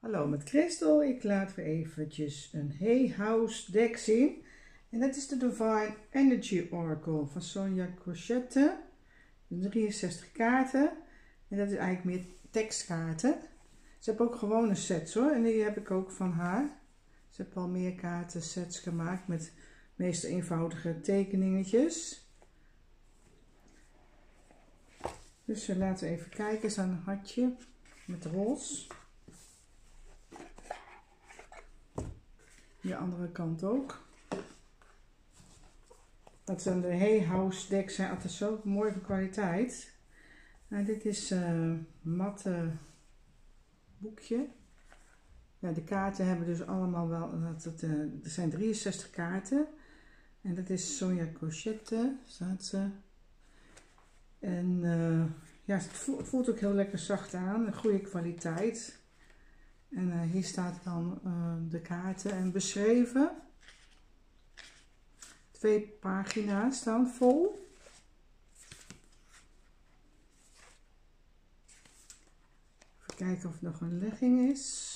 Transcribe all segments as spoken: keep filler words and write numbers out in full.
Hallo met Christel, ik laat weer eventjes een Hay House deck zien. En dat is de Divine Energy Oracle van Sonia Crochette. drieënzestig kaarten. En dat is eigenlijk meer tekstkaarten. Ze heeft ook gewone sets hoor, en die heb ik ook van haar. Ze heeft al meer kaarten sets gemaakt met meest eenvoudige tekeningetjes. Dus laten we even kijken, is een hartje met roze. De andere kant ook. Dat zijn de Hay House decks, zijn altijd zo mooi van kwaliteit. Nou, dit is een uh, matte boekje. Ja, de kaarten hebben dus allemaal wel, dat het, uh, er zijn drieënzestig kaarten. En dat is Sonia Crochette, staat ze. En uh, ja, het voelt, het voelt ook heel lekker zacht aan, een goede kwaliteit. En uh, hier staat dan uh, de kaarten en beschreven. Twee pagina's staan vol. Even kijken of er nog een legging is.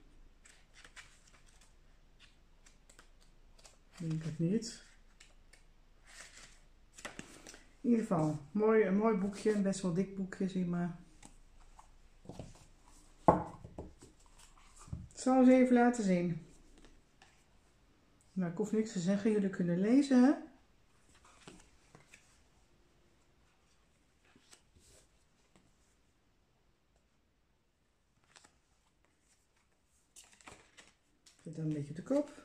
Ik denk het niet. In ieder geval, mooi, een mooi boekje, een best wel dik boekje, zie maar. Ik zal eens even laten zien. Nou, ik hoef niks te zeggen, jullie kunnen lezen, hè? Zet dan een beetje op de kop.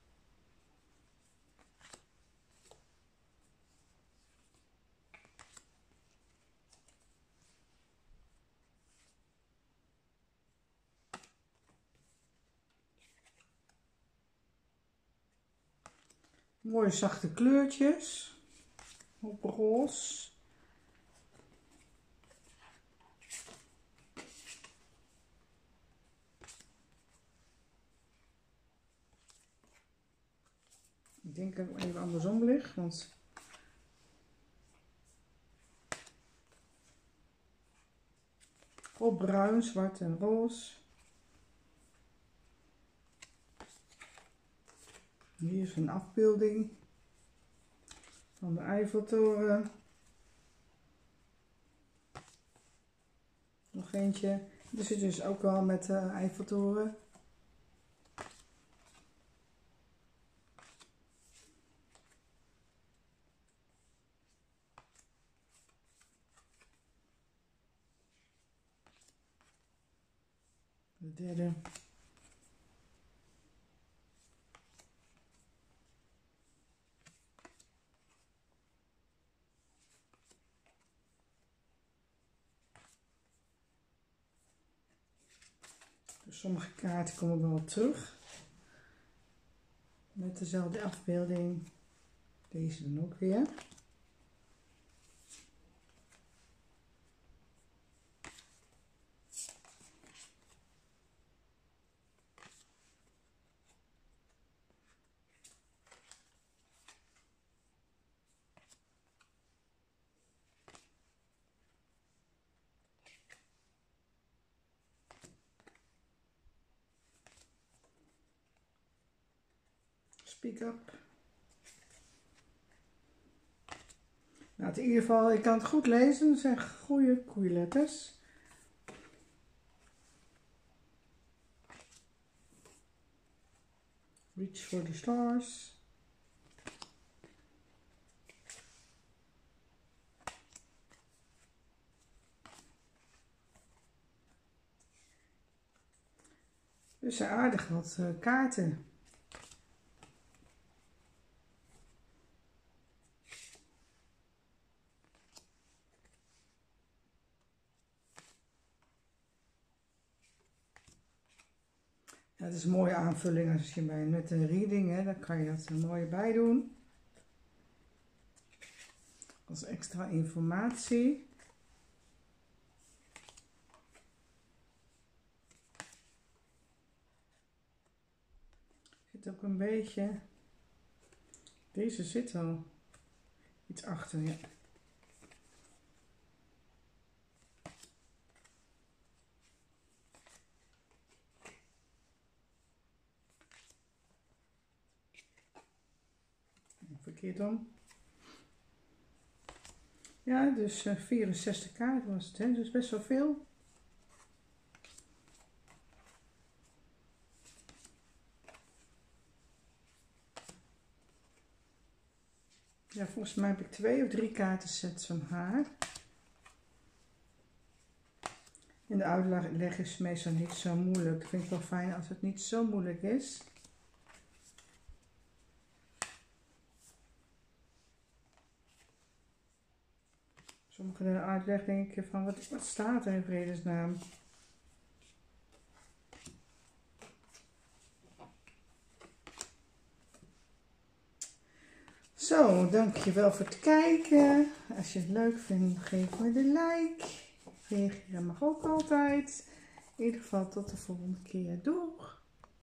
Mooie zachte kleurtjes op roze. Ik denk dat ik even andersom lig, want op bruin, zwart en roze. Hier is een afbeelding van de Eiffeltoren. Nog eentje. Dit zit dus ook wel met de Eiffeltoren. De derde. Dus sommige kaarten komen wel terug. Met dezelfde afbeelding. Deze dan ook weer. Speak up. Nou, in ieder geval, ik kan het goed lezen. Dat zijn goede koeiletters. Reach for the stars. Dus aardig wat uh, kaarten. Ja, het is een mooie aanvulling als je bij met een reading, hè, dan kan je dat er mooi bij doen. Als extra informatie. Zit ook een beetje. Deze zit al iets achter, ja. Verkeerd om. Ja, dus uh, vierenzestig kaarten was het, hè? Dus best wel veel. Ja, volgens mij heb ik twee of drie kaartensets van haar. En de uitleg is meestal niet zo moeilijk. Ik vind het wel fijn als het niet zo moeilijk is. Sommige de uitleg denk ik van, wat, wat staat er in vredesnaam? Zo, dankjewel voor het kijken. Als je het leuk vindt, geef me de like. Reageren mag ook altijd. In ieder geval tot de volgende keer. Doeg!